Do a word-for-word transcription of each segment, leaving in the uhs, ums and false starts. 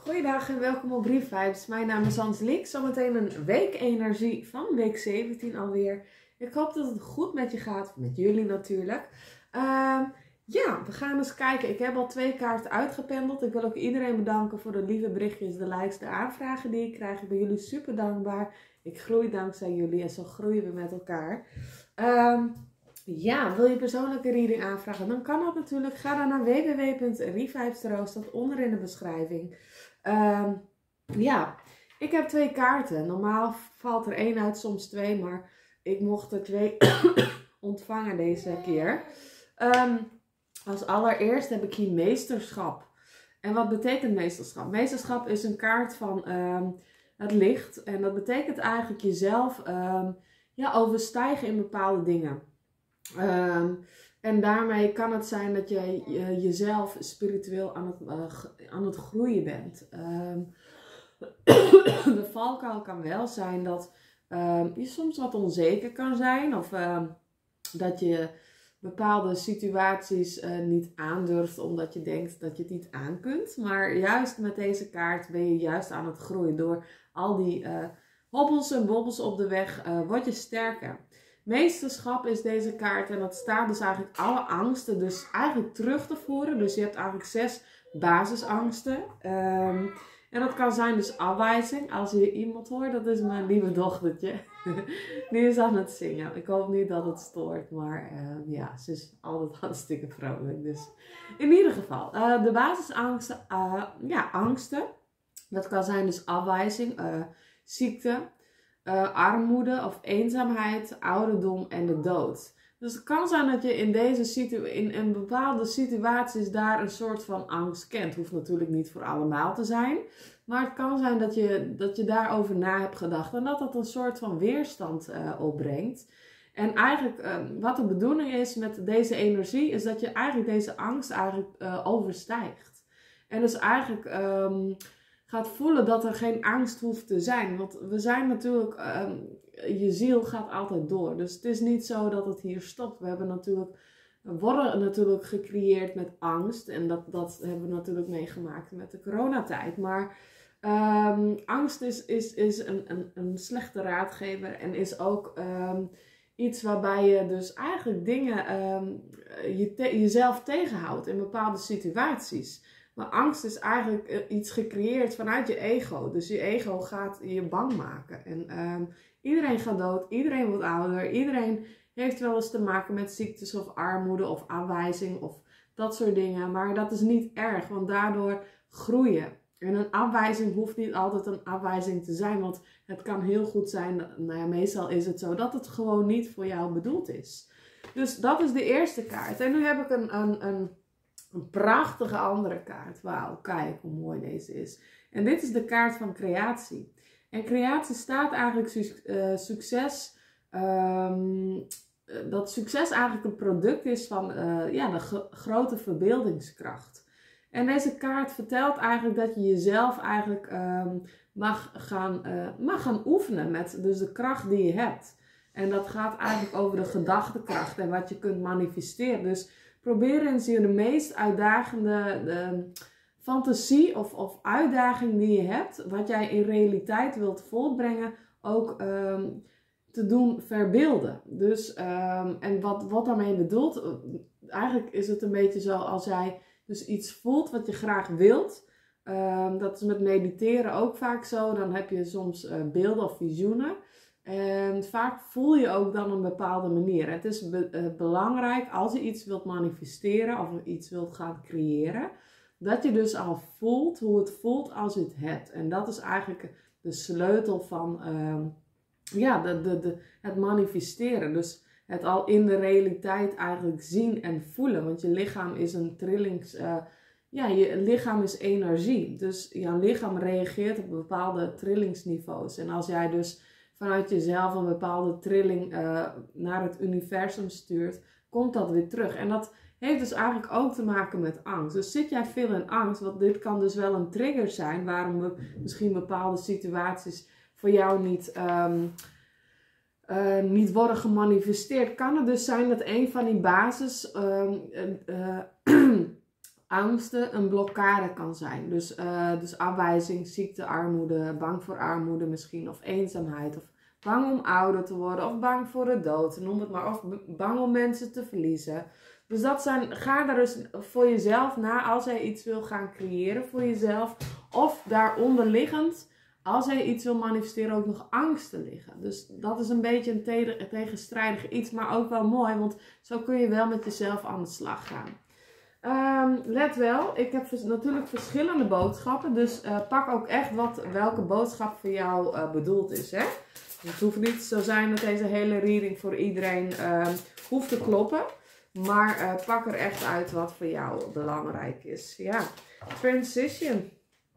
Goeiedag en welkom op Brief Vibes. Mijn naam is Angelique. Zometeen een weekenergie van week zeventien alweer. Ik hoop dat het goed met je gaat, met jullie natuurlijk. Uh, ja, we gaan eens kijken. Ik heb al twee kaarten uitgependeld. Ik wil ook iedereen bedanken voor de lieve berichtjes, de likes, de aanvragen die ik krijg. Ik ben jullie super dankbaar. Ik groei dankzij jullie en zo groeien we met elkaar. Uh, Ja, wil je persoonlijke reading aanvragen? Dan kan dat natuurlijk. Ga dan naar w w w punt revibes.ro, staat onder in de beschrijving. Uh, ja, ik heb twee kaarten. Normaal valt er één uit, soms twee, maar ik mocht er twee ontvangen deze keer. Um, als allereerst heb ik hier meesterschap. En wat betekent meesterschap? Meesterschap is een kaart van um, het licht. En dat betekent eigenlijk jezelf um, ja, overstijgen in bepaalde dingen. Um, en daarmee kan het zijn dat je uh, jezelf spiritueel aan het, uh, aan het groeien bent. Um, de valkuil kan wel zijn dat um, je soms wat onzeker kan zijn. Of um, dat je bepaalde situaties uh, niet aandurft omdat je denkt dat je het niet aan kunt. Maar juist met deze kaart ben je juist aan het groeien. Door al die uh, hobbels en bobbels op de weg uh, word je sterker. Meesterschap is deze kaart en dat staat dus eigenlijk alle angsten dus eigenlijk terug te voeren. Dus je hebt eigenlijk zes basisangsten. Um, en dat kan zijn dus afwijzing. Als je iemand hoort, dat is mijn lieve dochtertje. Die is aan het zingen. Ik hoop niet dat het stoort, maar uh, ja, ze is altijd hartstikke vrolijk. Dus in ieder geval, uh, de basisangsten, uh, ja, angsten. Dat kan zijn dus afwijzing, uh, ziekte. Uh, armoede of eenzaamheid, ouderdom en de dood. Dus het kan zijn dat je in deze situ in, in bepaalde situaties daar een soort van angst kent. Hoeft natuurlijk niet voor allemaal te zijn. Maar het kan zijn dat je, dat je daarover na hebt gedacht. En dat dat een soort van weerstand uh, opbrengt. En eigenlijk uh, wat de bedoeling is met deze energie. Is dat je eigenlijk deze angst eigenlijk uh, overstijgt. En dus eigenlijk... Um, gaat voelen dat er geen angst hoeft te zijn. Want we zijn natuurlijk, um, je ziel gaat altijd door. Dus het is niet zo dat het hier stopt. We hebben natuurlijk, we worden natuurlijk gecreëerd met angst. En dat, dat hebben we natuurlijk meegemaakt met de coronatijd. Maar um, angst is, is, is een, een, een slechte raadgever. En is ook um, iets waarbij je dus eigenlijk dingen um, je te, jezelf tegenhoudt in bepaalde situaties. Maar angst is eigenlijk iets gecreëerd vanuit je ego. Dus je ego gaat je bang maken. En um, iedereen gaat dood, iedereen wordt ouder. Iedereen heeft wel eens te maken met ziektes of armoede of afwijzing of dat soort dingen. Maar dat is niet erg, want daardoor groeien. En een afwijzing hoeft niet altijd een afwijzing te zijn. Want het kan heel goed zijn, nou ja, meestal is het zo, dat het gewoon niet voor jou bedoeld is. Dus dat is de eerste kaart. En nu heb ik een... een, een Een prachtige andere kaart. Wauw, kijk hoe mooi deze is. En dit is de kaart van creatie. En creatie staat eigenlijk uh, succes. Um, dat succes eigenlijk een product is van uh, ja, de grote verbeeldingskracht. En deze kaart vertelt eigenlijk dat je jezelf eigenlijk um, mag, gaan, uh, mag gaan oefenen met dus de kracht die je hebt. En dat gaat eigenlijk over de gedachtekracht en wat je kunt manifesteren. Dus probeer eens je de meest uitdagende de fantasie of, of uitdaging die je hebt, wat jij in realiteit wilt voortbrengen, ook um, te doen verbeelden. Dus, um, en wat, wat daarmee bedoelt, eigenlijk is het een beetje zo als jij dus iets voelt wat je graag wilt. Um, dat is met mediteren ook vaak zo. Dan heb je soms uh, beelden of visioenen. En vaak voel je ook dan een bepaalde manier. Het is be uh, belangrijk als je iets wilt manifesteren of iets wilt gaan creëren. Dat je dus al voelt hoe het voelt als je het hebt. En dat is eigenlijk de sleutel van uh, ja, de, de, de, het manifesteren. Dus het al in de realiteit eigenlijk zien en voelen. Want je lichaam is een trillings... Uh, ja, je lichaam is energie. Dus jouw lichaam reageert op bepaalde trillingsniveaus. En als jij dus vanuit jezelf een bepaalde trilling uh, naar het universum stuurt, komt dat weer terug. En dat heeft dus eigenlijk ook te maken met angst. Dus zit jij veel in angst, want dit kan dus wel een trigger zijn waarom we misschien bepaalde situaties voor jou niet, um, uh, niet worden gemanifesteerd. Kan het dus zijn dat een van die basis um, uh, uh, angsten een blokkade kan zijn. Dus, uh, dus afwijzing, ziekte, armoede, bang voor armoede misschien, of eenzaamheid, of bang om ouder te worden, of bang voor de dood, noem het maar, of bang om mensen te verliezen. Dus dat zijn, ga daar dus voor jezelf na als jij iets wil gaan creëren voor jezelf, of daaronder liggend, als jij iets wil manifesteren, ook nog angsten liggen. Dus dat is een beetje een te tegenstrijdig iets, maar ook wel mooi, want zo kun je wel met jezelf aan de slag gaan. Um, let wel, ik heb natuurlijk verschillende boodschappen, dus uh, pak ook echt wat, welke boodschap voor jou uh, bedoeld is. Hè? Dus het hoeft niet zo zijn dat deze hele reading voor iedereen uh, hoeft te kloppen, maar uh, pak er echt uit wat voor jou belangrijk is. Ja, transition.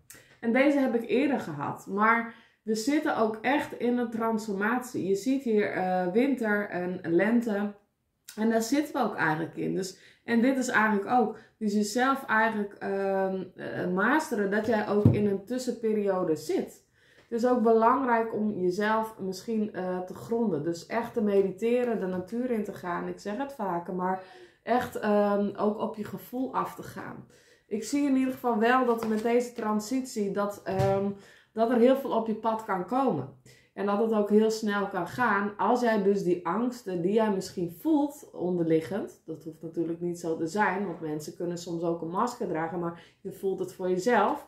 En deze heb ik eerder gehad, maar we zitten ook echt in een transformatie. Je ziet hier uh, winter en lente en daar zitten we ook eigenlijk in. Dus, en dit is eigenlijk ook, dus jezelf eigenlijk uh, uh, masteren dat jij ook in een tussenperiode zit. Het is ook belangrijk om jezelf misschien uh, te gronden. Dus echt te mediteren, de natuur in te gaan. Ik zeg het vaker, maar echt um, ook op je gevoel af te gaan. Ik zie in ieder geval wel dat met deze transitie dat, um, dat er heel veel op je pad kan komen. En dat het ook heel snel kan gaan als jij dus die angsten die jij misschien voelt onderliggend. Dat hoeft natuurlijk niet zo te zijn, want mensen kunnen soms ook een masker dragen, maar je voelt het voor jezelf.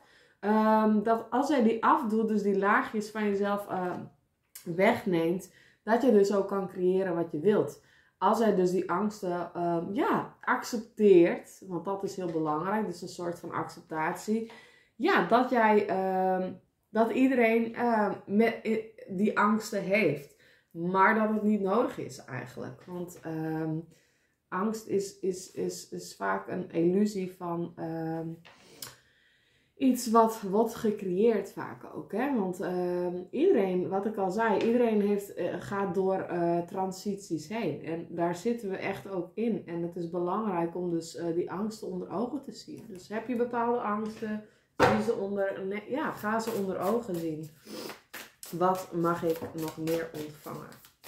Um, dat als jij die afdoet, dus die laagjes van jezelf uh, wegneemt, dat je dus ook kan creëren wat je wilt. Als jij dus die angsten um, ja, accepteert, want dat is heel belangrijk, dus een soort van acceptatie. Ja, dat jij, um, dat iedereen uh, met, die angsten heeft, maar dat het niet nodig is eigenlijk. Want um, angst is, is, is, is vaak een illusie van um, iets wat wordt gecreëerd vaak ook. Hè? Want uh, iedereen, wat ik al zei, iedereen heeft, uh, gaat door uh, transities heen. En daar zitten we echt ook in. En het is belangrijk om dus uh, die angsten onder ogen te zien. Dus heb je bepaalde angsten, die ze onder, nee, ja, ga ze onder ogen zien. Wat mag ik nog meer ontvangen?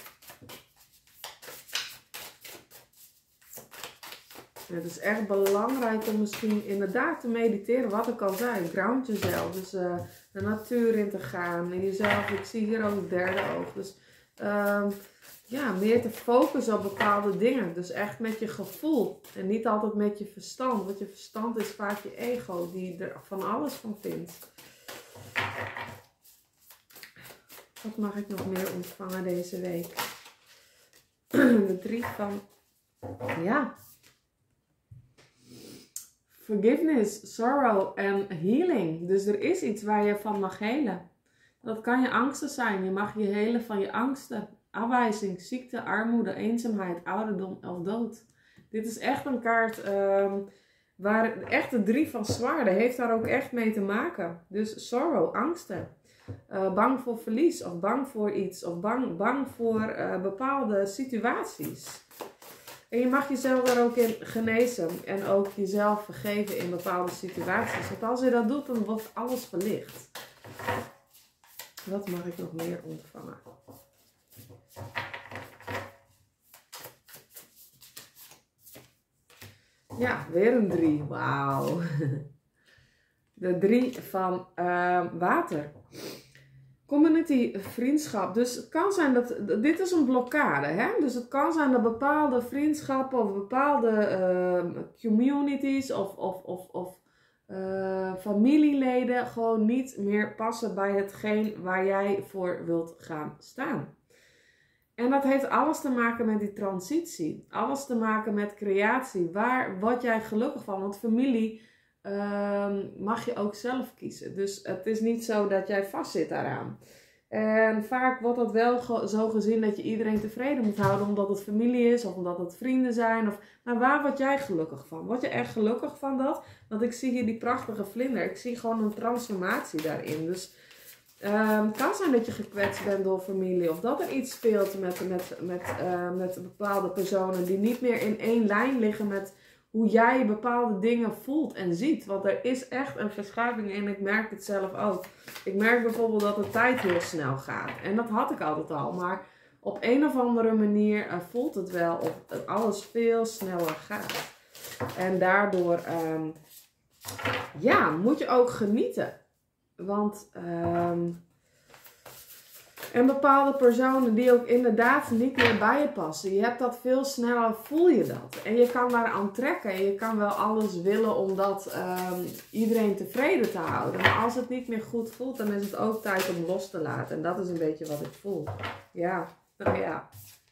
Het is echt belangrijk om misschien inderdaad te mediteren, wat ik al zei. Ground jezelf, dus uh, de natuur in te gaan. In jezelf, ik zie hier ook het derde oog. Dus uh, ja, meer te focussen op bepaalde dingen. Dus echt met je gevoel en niet altijd met je verstand. Want je verstand is vaak je ego die er van alles van vindt. Wat mag ik nog meer ontvangen deze week? De drie van, ja... Forgiveness, sorrow en healing. Dus er is iets waar je van mag helen. Dat kan je angsten zijn. Je mag je helen van je angsten. Afwijzing, ziekte, armoede, eenzaamheid, ouderdom of dood. Dit is echt een kaart um, waar echt de drie van zwaarden heeft daar ook echt mee te maken. Dus sorrow, angsten. Uh, bang voor verlies of bang voor iets. Of bang, bang voor uh, bepaalde situaties. En je mag jezelf daar ook in genezen en ook jezelf vergeven in bepaalde situaties. Want als je dat doet, dan wordt alles verlicht. Wat mag ik nog meer ontvangen? Ja, weer een drie. Wauw. De drie van uh, water. Community, vriendschap. Dus het kan zijn dat, dit is een blokkade. Hè? Dus het kan zijn dat bepaalde vriendschappen of bepaalde uh, communities of, of, of, of uh, familieleden gewoon niet meer passen bij hetgeen waar jij voor wilt gaan staan. En dat heeft alles te maken met die transitie. Alles te maken met creatie. Waar word jij gelukkig van? Want familie... Um, mag je ook zelf kiezen. Dus het is niet zo dat jij vastzit daaraan. En vaak wordt dat wel ge zo gezien dat je iedereen tevreden moet houden omdat het familie is of omdat het vrienden zijn. Of, maar waar word jij gelukkig van? Word je echt gelukkig van dat? Want ik zie hier die prachtige vlinder. Ik zie gewoon een transformatie daarin. Dus um, het kan zijn dat je gekwetst bent door familie of dat er iets speelt met, met, met, uh, met bepaalde personen die niet meer in één lijn liggen met hoe jij bepaalde dingen voelt en ziet. Want er is echt een verschuiving en ik merk het zelf ook. Ik merk bijvoorbeeld dat de tijd heel snel gaat. En dat had ik altijd al. Maar op een of andere manier uh, voelt het wel of alles veel sneller gaat. En daardoor um, ja, moet je ook genieten. Want um, en bepaalde personen die ook inderdaad niet meer bij je passen. Je hebt dat veel sneller, voel je dat. En je kan daaraan trekken. En je kan wel alles willen om dat um, iedereen tevreden te houden. Maar als het niet meer goed voelt, dan is het ook tijd om los te laten. En dat is een beetje wat ik voel. Ja, nou ja.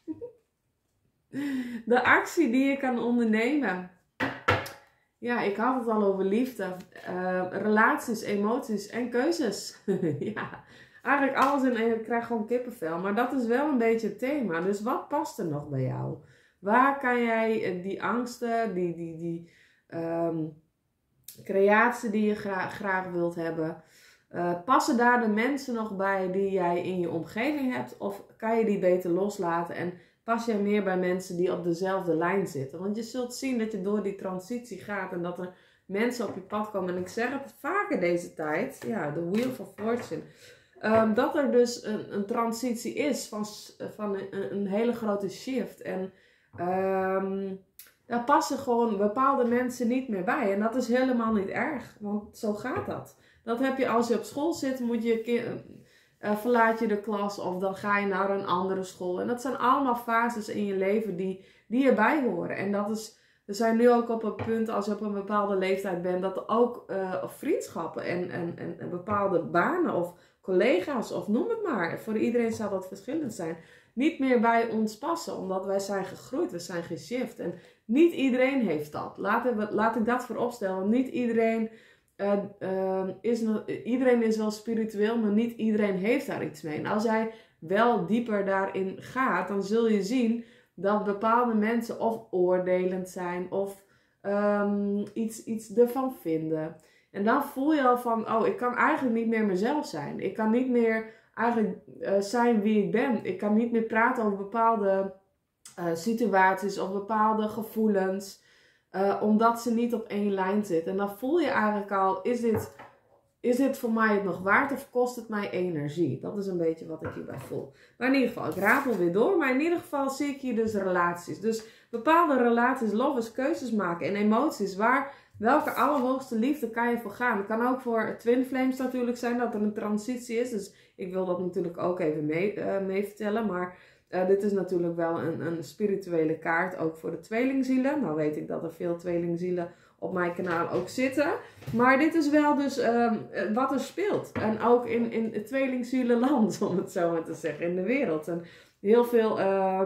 De actie die je kan ondernemen. Ja, ik had het al over liefde. Uh, relaties, emoties en keuzes. Ja. Eigenlijk alles in één, ik krijg gewoon kippenvel. Maar dat is wel een beetje het thema. Dus wat past er nog bij jou? Waar kan jij die angsten, die, die, die um, creatie die je gra graag wilt hebben, uh, passen daar de mensen nog bij die jij in je omgeving hebt? Of kan je die beter loslaten en pas jij meer bij mensen die op dezelfde lijn zitten? Want je zult zien dat je door die transitie gaat en dat er mensen op je pad komen. En ik zeg het vaker deze tijd, ja, de Wheel of Fortune. Um, dat er dus een, een transitie is van, van een, een hele grote shift. En um, daar passen gewoon bepaalde mensen niet meer bij. En dat is helemaal niet erg, want zo gaat dat. Dat heb je als je op school zit, moet je, uh, verlaat je de klas of dan ga je naar een andere school. En dat zijn allemaal fases in je leven die, die erbij horen. En dat is, we zijn nu ook op een punt, als je op een bepaalde leeftijd bent, dat er ook uh, vriendschappen en, en, en, en bepaalde banen of collega's of noem het maar. Voor iedereen zal dat verschillend zijn. Niet meer bij ons passen. Omdat wij zijn gegroeid. We zijn geshift. En niet iedereen heeft dat. Laat, we, laat ik dat voorop stellen. Niet iedereen, uh, uh, is, iedereen is wel spiritueel. Maar niet iedereen heeft daar iets mee. En als jij wel dieper daarin gaat. Dan zul je zien dat bepaalde mensen of oordelend zijn. Of um, iets, iets ervan vinden. En dan voel je al van, oh, ik kan eigenlijk niet meer mezelf zijn. Ik kan niet meer eigenlijk uh, zijn wie ik ben. Ik kan niet meer praten over bepaalde uh, situaties of bepaalde gevoelens. Uh, omdat ze niet op één lijn zitten. En dan voel je eigenlijk al, is dit, is dit voor mij het nog waard of kost het mij energie? Dat is een beetje wat ik hierbij voel. Maar in ieder geval, ik rapel weer door. Maar in ieder geval zie ik hier dus relaties. Dus bepaalde relaties, lovers, keuzes maken en emoties. Waar... Welke allerhoogste liefde kan je voor gaan? Het kan ook voor Twin Flames natuurlijk zijn dat er een transitie is. Dus ik wil dat natuurlijk ook even mee, uh, mee vertellen. Maar uh, dit is natuurlijk wel een, een spirituele kaart. Ook voor de tweelingzielen. Nou weet ik dat er veel tweelingzielen op mijn kanaal ook zitten. Maar dit is wel dus uh, wat er speelt. En ook in, in het tweelingzielenland, om het zo maar te zeggen. In de wereld. En heel veel uh,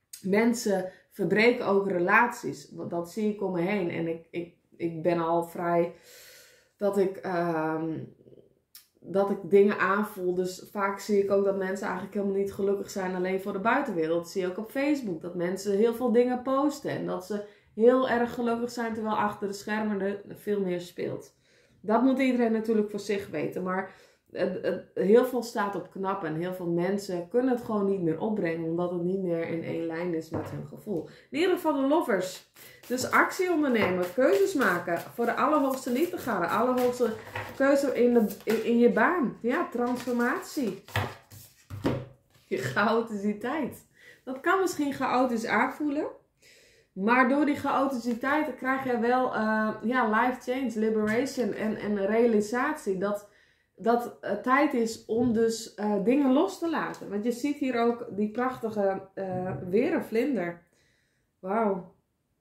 mensen verbreken ook relaties. Dat zie ik om me heen. En ik... ik Ik ben al vrij dat ik, um, dat ik dingen aanvoel. Dus vaak zie ik ook dat mensen eigenlijk helemaal niet gelukkig zijn alleen voor de buitenwereld. Dat zie je ook op Facebook. Dat mensen heel veel dingen posten. En dat ze heel erg gelukkig zijn terwijl achter de schermen er veel meer speelt. Dat moet iedereen natuurlijk voor zich weten. Maar het, het, heel veel staat op knap. En heel veel mensen kunnen het gewoon niet meer opbrengen. Omdat het niet meer in één lijn is met hun gevoel. In ieder geval de lovers. Dus actie ondernemen, keuzes maken, voor de allerhoogste liefde gaan, de allerhoogste keuze in, de, in, in je baan. Ja, transformatie. Je chaoticiteit. Dat kan misschien chaotisch aanvoelen, maar door die chaoticiteit krijg je wel uh, ja, life change, liberation en, en realisatie dat dat het tijd is om dus uh, dingen los te laten. Want je ziet hier ook die prachtige uh, weer een vlinder. Wauw.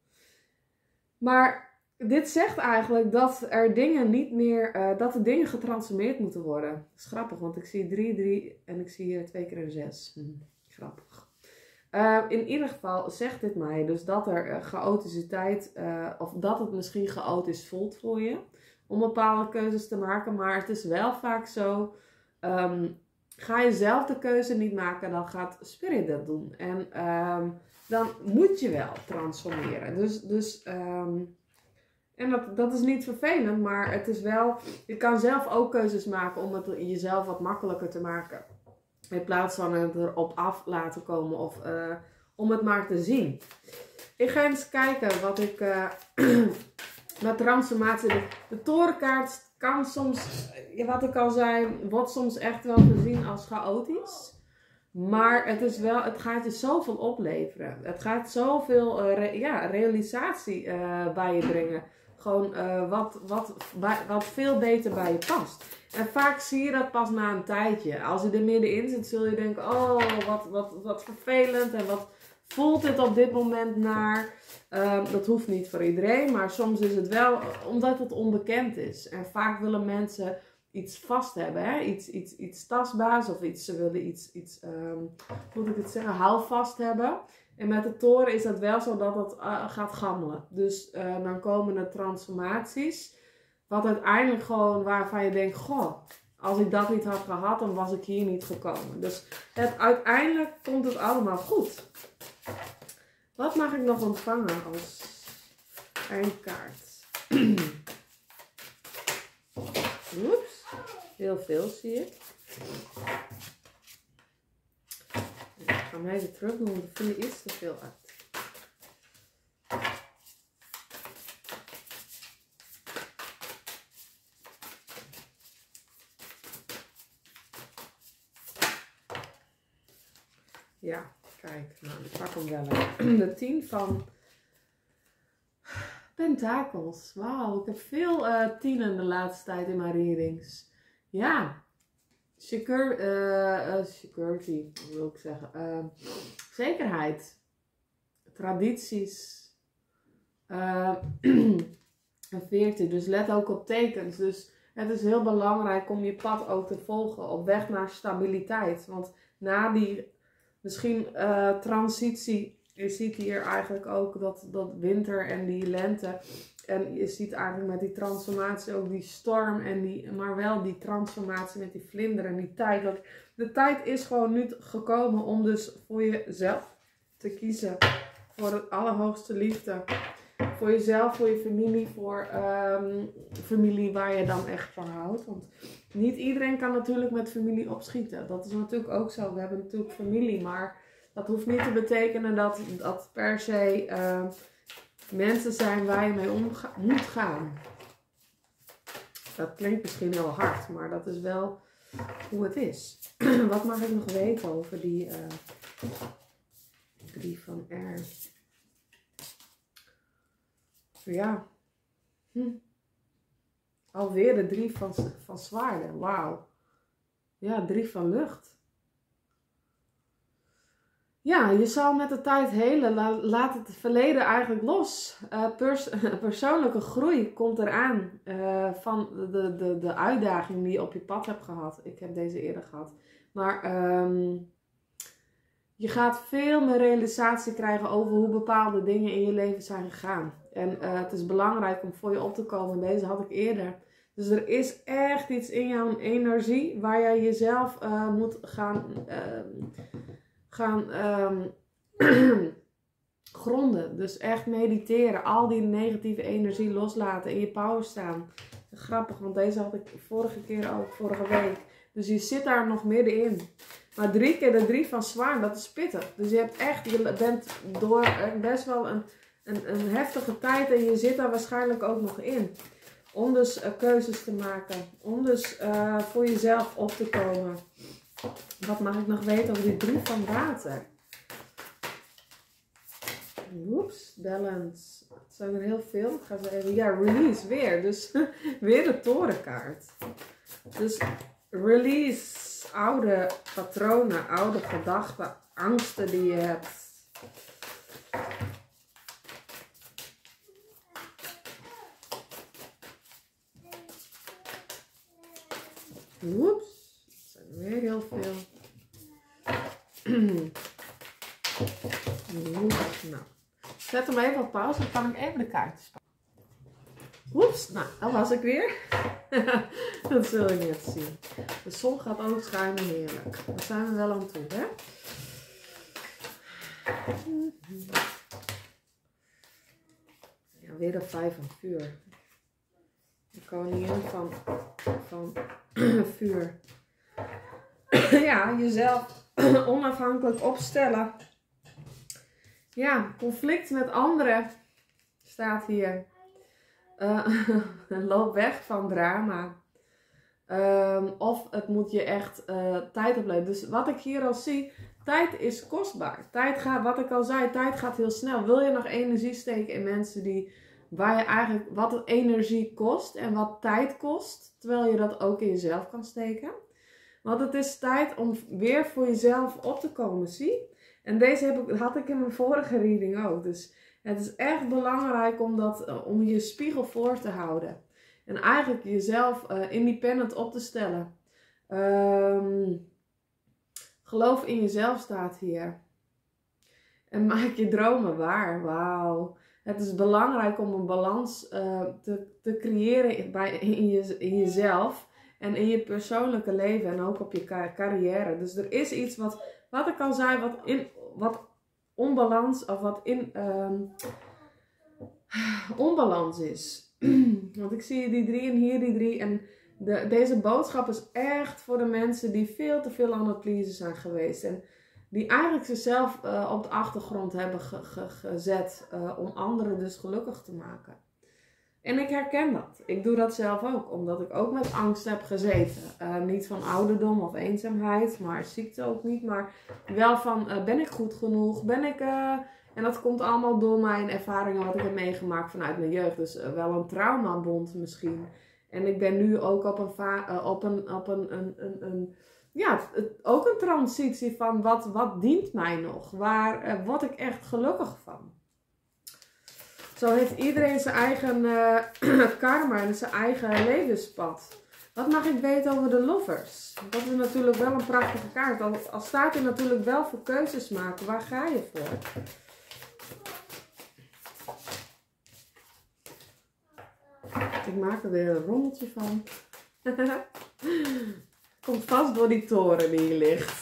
Maar dit zegt eigenlijk dat er dingen niet meer, uh, dat de dingen getransformeerd moeten worden. Dat is grappig, want ik zie drie, drie en ik zie hier twee keer een zes. Hm, grappig. Uh, in ieder geval zegt dit mij dus dat er uh, chaoticiteit, uh, of dat het misschien chaotisch voelt voor je. Om bepaalde keuzes te maken, maar het is wel vaak zo. Um, ga je zelf de keuze niet maken, dan gaat Spirit dat doen. En um, dan moet je wel transformeren. Dus, dus um, en dat, dat is niet vervelend, maar het is wel, je kan zelf ook keuzes maken om het jezelf wat makkelijker te maken. In plaats van het erop af laten komen of uh, om het maar te zien. Ik ga eens kijken wat ik, uh, met transformatie, de, de torenkaart kan soms, wat ik al zei, wordt soms echt wel gezien als chaotisch. Maar het, is wel, het gaat je zoveel opleveren. Het gaat zoveel uh, re, ja, realisatie uh, bij je brengen. gewoon uh, wat, wat, wat veel beter bij je past. En vaak zie je dat pas na een tijdje. Als je er middenin zit, zul je denken, oh, wat, wat, wat vervelend en wat voelt dit op dit moment naar. Uh, dat hoeft niet voor iedereen, maar soms is het wel omdat het onbekend is. En vaak willen mensen iets vast hebben, hè? Iets, iets, iets tastbaars of iets, ze willen iets, iets um, hoe moet ik het zeggen, houvast hebben. En met de toren is dat wel zo dat het uh, gaat gammelen. Dus uh, dan komen er transformaties, wat uiteindelijk gewoon waarvan je denkt, goh, als ik dat niet had gehad, dan was ik hier niet gekomen. Dus het, uiteindelijk komt het allemaal goed. Wat mag ik nog ontvangen als eindkaart? Oeps, heel veel zie ik. Ik ga hem even terug doen, want ik vind er iets te veel uit. Ja, kijk, nou, ik pak hem wel even. De tien van pentakels. Wauw, ik heb veel uh, tienen de laatste tijd in mijn readings. Ja, Secur uh, uh, security, wil ik zeggen. Uh, zekerheid, tradities. Uh, en veertien, dus let ook op tekens. Dus het is heel belangrijk om je pad ook te volgen op weg naar stabiliteit. Want na die misschien uh, transitie, je ziet hier eigenlijk ook dat, dat winter en die lente. En je ziet eigenlijk met die transformatie ook die storm en die, maar wel die transformatie met die vlinder en die tijd. Want de tijd is gewoon nu gekomen om dus voor jezelf te kiezen. Voor het allerhoogste liefde. Voor jezelf, voor je familie, voor um, familie waar je dan echt van houdt. Want niet iedereen kan natuurlijk met familie opschieten. Dat is natuurlijk ook zo. We hebben natuurlijk familie, maar dat hoeft niet te betekenen dat, dat per se uh, mensen zijn waar je mee om moet gaan. Dat klinkt misschien heel hard, maar dat is wel hoe het is. Wat mag ik nog weten over die uh, drie van R? Ja. Hm. Alweer de drie van, van zwaarden. Wauw. Ja, drie van lucht. Ja, je zal met de tijd helen. La, laat het verleden eigenlijk los. Uh, pers persoonlijke groei komt eraan. Uh, van de, de, de uitdaging die je op je pad hebt gehad. Ik heb deze eerder gehad. Maar um, je gaat veel meer realisatie krijgen over hoe bepaalde dingen in je leven zijn gegaan. En uh, het is belangrijk om voor je op te komen. Deze had ik eerder. Dus er is echt iets in jouw energie waar jij jezelf uh, moet gaan, uh, gaan um, gronden. Dus echt mediteren. Al die negatieve energie loslaten. In je power staan. Grappig, want deze had ik vorige keer ook, vorige week. Dus je zit daar nog middenin. Maar drie keer de drie van zwaar, dat is pittig. Dus je hebt echt, je bent door best wel een, een, een heftige tijd en je zit daar waarschijnlijk ook nog in. Om dus uh, keuzes te maken. Om dus uh, voor jezelf op te komen. Wat mag ik nog weten over die drie van water? Oeps, balance. Het zijn er heel veel. Ik ga ze even, ja, release weer. Dus weer de torenkaart. Dus release oude patronen, oude gedachten, angsten die je hebt. Oeps, het zijn weer heel veel. Oeps, nou. Zet hem even op pauze, dan kan ik even de kaartjes pakken. Oeps, nou, dan was ik weer. Dat zul je net zien. De zon gaat ook schijnen, heerlijk. Daar zijn we wel aan toe, hè? Ja, weer de vijf van vuur. De koningin van, van vuur. Ja, jezelf onafhankelijk opstellen. Ja, conflict met anderen staat hier. Uh, loop weg van drama. Um, of het moet je echt uh, tijd opleveren. Dus wat ik hier al zie, tijd is kostbaar. Tijd gaat, wat ik al zei, tijd gaat heel snel. Wil je nog energie steken in mensen die waar je eigenlijk, wat het energie kost en wat tijd kost, terwijl je dat ook in jezelf kan steken. Want het is tijd om weer voor jezelf op te komen, zie. En deze heb ik, had ik in mijn vorige reading ook. Dus het is echt belangrijk om, dat, om je spiegel voor te houden. En eigenlijk jezelf uh, independent op te stellen. Um, geloof in jezelf staat hier. En maak je dromen waar. Wauw. Het is belangrijk om een balans uh, te, te creëren bij, in, je, in jezelf. En in je persoonlijke leven. En ook op je carrière. Dus er is iets wat, wat ik al zei, wat, in, wat onbalans of wat in um, onbalans is. Want ik zie die drie en hier die drie. En de, deze boodschap is echt voor de mensen die veel te veel aan het pleasen zijn geweest. En die eigenlijk zichzelf uh, op de achtergrond hebben ge, ge, gezet uh, om anderen dus gelukkig te maken. En ik herken dat. Ik doe dat zelf ook. Omdat ik ook met angst heb gezeten. Uh, niet van ouderdom of eenzaamheid. Maar ziekte ook niet. Maar wel van uh, ben ik goed genoeg? Ben ik... Uh, en dat komt allemaal door mijn ervaringen wat ik heb meegemaakt vanuit mijn jeugd. Dus uh, wel een traumabond misschien. En ik ben nu ook op een... Uh, op een, op een, een, een, een ja, het, ook een transitie van wat, wat dient mij nog? Waar uh, word ik echt gelukkig van? Zo heeft iedereen zijn eigen uh, karma en zijn eigen levenspad. Wat mag ik weten over de lovers? Dat is natuurlijk wel een prachtige kaart. Al, al staat er natuurlijk wel voor keuzes maken. Waar ga je voor? Ik maak er weer een rommeltje van. Komt vast door die toren die hier ligt.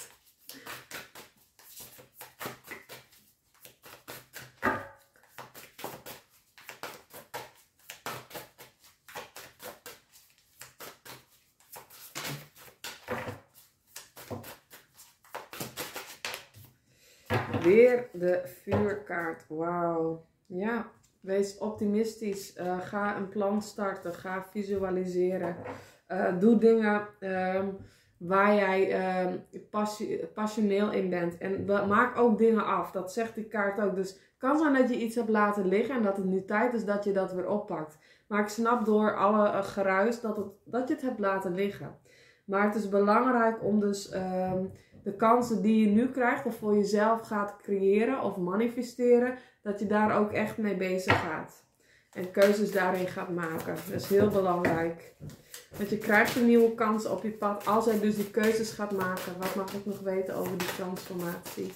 Weer de vuurkaart. Wauw. Ja, wees optimistisch. Uh, ga een plan starten. Ga visualiseren. Uh, doe dingen um, waar jij um, passie, passioneel in bent. En maak ook dingen af. Dat zegt die kaart ook. Dus het kan zijn dat je iets hebt laten liggen. En dat het nu tijd is dat je dat weer oppakt. Maar ik snap door alle uh, geruis dat, het, dat je het hebt laten liggen. Maar het is belangrijk om dus... Um, de kansen die je nu krijgt of voor jezelf gaat creëren of manifesteren, dat je daar ook echt mee bezig gaat. En keuzes daarin gaat maken. Dat is heel belangrijk. Want je krijgt een nieuwe kans op je pad als jij dus die keuzes gaat maken. Wat mag ik nog weten over die transformatie?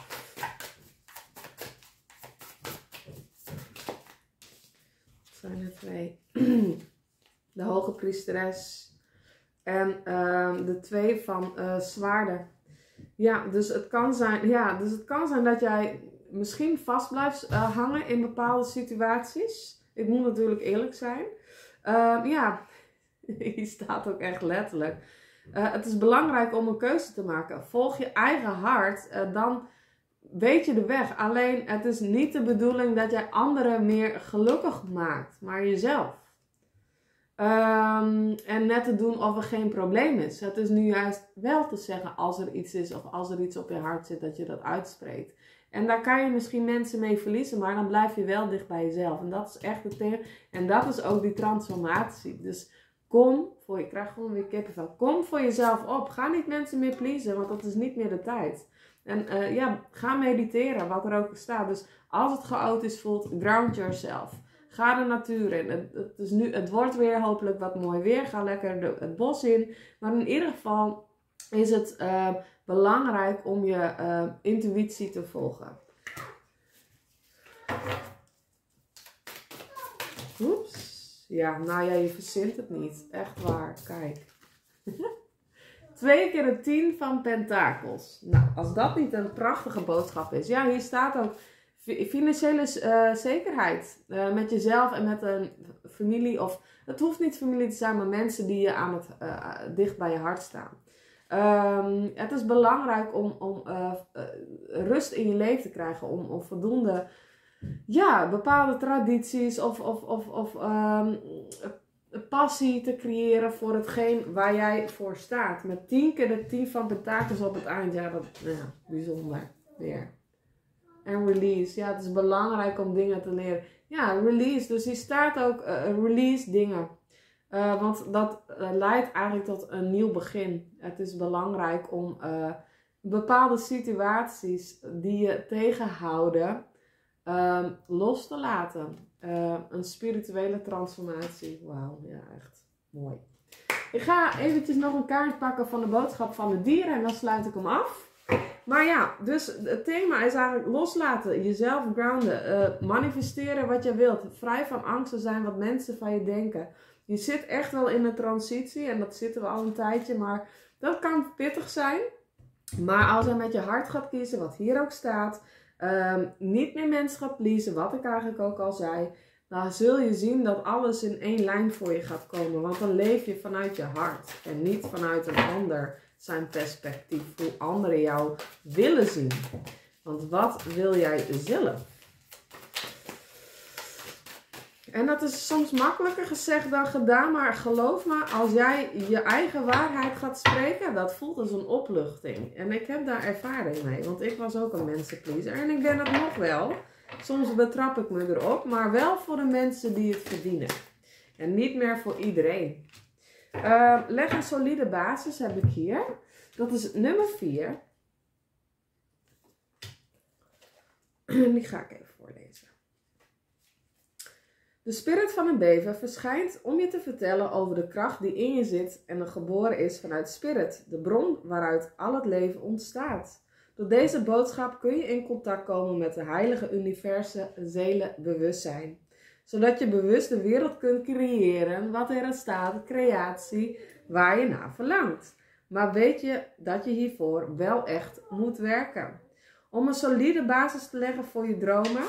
Dat zijn er twee. De hoge priesteres. En uh, de twee van uh, zwaarden. Ja, dus het kan zijn, ja, dus het kan zijn dat jij misschien vast blijft uh, hangen in bepaalde situaties. Ik moet natuurlijk eerlijk zijn. Uh, ja, hier staat ook echt letterlijk. Uh, het is belangrijk om een keuze te maken. Volg je eigen hart, uh, dan weet je de weg. Alleen het is niet de bedoeling dat jij anderen meer gelukkig maakt, maar jezelf. Um, en net te doen of er geen probleem is. Het is nu juist wel te zeggen als er iets is of als er iets op je hart zit dat je dat uitspreekt. En daar kan je misschien mensen mee verliezen, maar dan blijf je wel dicht bij jezelf. En dat is echt het thema. En dat is ook die transformatie. Dus kom voor je, ik krijg gewoon weer kippenvel. Kom voor jezelf op. Ga niet mensen meer pleasen, want dat is niet meer de tijd. En uh, ja, ga mediteren, wat er ook staat. Dus als het chaotisch voelt, ground yourself. Ga de natuur in. Het, het, is nu, het wordt weer hopelijk wat mooi weer. Ga lekker de, het bos in. Maar in ieder geval is het uh, belangrijk om je uh, intuïtie te volgen. Oeps. Ja, nou ja, je verzint het niet. Echt waar. Kijk. Twee keer de tien van pentakels. Nou, als dat niet een prachtige boodschap is. Ja, hier staat ook... Financiële uh, zekerheid uh, met jezelf en met een familie, of het hoeft niet familie te zijn, maar mensen die je aan het, uh, dicht bij je hart staan. Um, het is belangrijk om, om uh, uh, rust in je leven te krijgen, om, om voldoende, ja, bepaalde tradities of, of, of, of um, passie te creëren voor hetgeen waar jij voor staat. Met tien keer de tien van pentakels op het eind, ja, dat is ja, bijzonder weer. En release. Ja, het is belangrijk om dingen te leren. ja, release. Dus hier staat ook uh, release dingen. Uh, want dat uh, leidt eigenlijk tot een nieuw begin. Het is belangrijk om uh, bepaalde situaties die je tegenhouden uh, los te laten. Uh, een spirituele transformatie. Wauw, ja, echt mooi. Ik ga eventjes nog een kaart pakken van de boodschap van de dieren en dan sluit ik hem af. Maar ja, dus het thema is eigenlijk loslaten, jezelf grounden, uh, manifesteren wat je wilt. Vrij van angsten zijn wat mensen van je denken. Je zit echt wel in een transitie en dat zitten we al een tijdje, maar dat kan pittig zijn. Maar als je met je hart gaat kiezen, wat hier ook staat, um, niet meer mensen gaat pleasen, wat ik eigenlijk ook al zei, dan zul je zien dat alles in één lijn voor je gaat komen. Want dan leef je vanuit je hart en niet vanuit een ander zijn perspectief, hoe anderen jou willen zien. Want wat wil jij zelf? En dat is soms makkelijker gezegd dan gedaan, maar geloof me, als jij je eigen waarheid gaat spreken, dat voelt als een opluchting. En ik heb daar ervaring mee, want ik was ook een mensenpleaser en ik ben het nog wel. Soms betrap ik me erop, maar wel voor de mensen die het verdienen. En niet meer voor iedereen. Uh, leg een solide basis heb ik hier. Dat is nummer vier. Die ga ik even voorlezen. De spirit van een bever verschijnt om je te vertellen over de kracht die in je zit en er geboren is vanuit spirit, de bron waaruit al het leven ontstaat. Door deze boodschap kun je in contact komen met de heilige universe zelenbewustzijn. Zodat je bewust de wereld kunt creëren wat er staat, creatie, waar je naar verlangt. Maar weet je dat je hiervoor wel echt moet werken. Om een solide basis te leggen voor je dromen,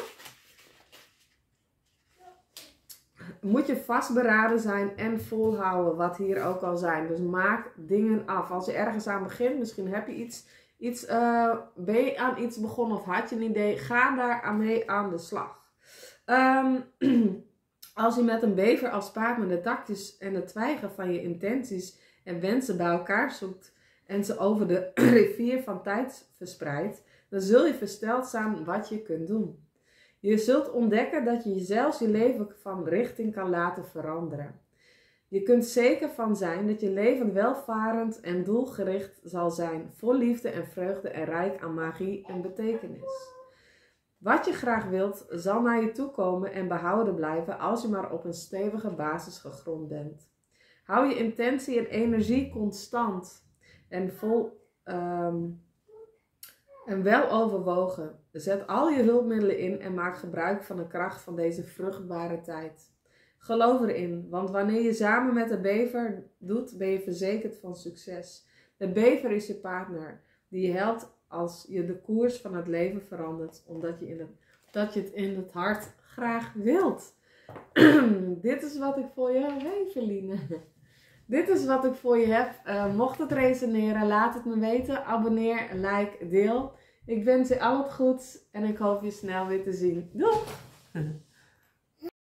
moet je vastberaden zijn en volhouden, wat hier ook al zijn. Dus maak dingen af. Als je ergens aan begint, misschien heb je iets, iets uh, ben je aan iets begonnen of had je een idee, ga daar mee aan de slag. Um, als je met een bever afspraakt met de takjes en de twijgen van je intenties en wensen bij elkaar zoekt en ze over de rivier van tijd verspreidt, dan zul je versteld zijn wat je kunt doen. Je zult ontdekken dat je zelfs je leven van richting kan laten veranderen. Je kunt zeker van zijn dat je leven welvarend en doelgericht zal zijn, vol liefde en vreugde en rijk aan magie en betekenis. Wat je graag wilt, zal naar je toe komen en behouden blijven als je maar op een stevige basis gegrond bent. Hou je intentie en energie constant en vol um, en wel overwogen. Zet al je hulpmiddelen in en maak gebruik van de kracht van deze vruchtbare tijd. Geloof erin, want wanneer je samen met de bever doet, ben je verzekerd van succes. De bever is je partner, die je helpt als je de koers van het leven verandert, omdat je, in het, dat je het in het hart graag wilt. Dit is wat ik voor je heb. Hey Feline. Dit is wat ik voor je heb. Uh, mocht het resoneren, laat het me weten. Abonneer, like, deel. Ik wens je al het goeds en ik hoop je snel weer te zien. Doei!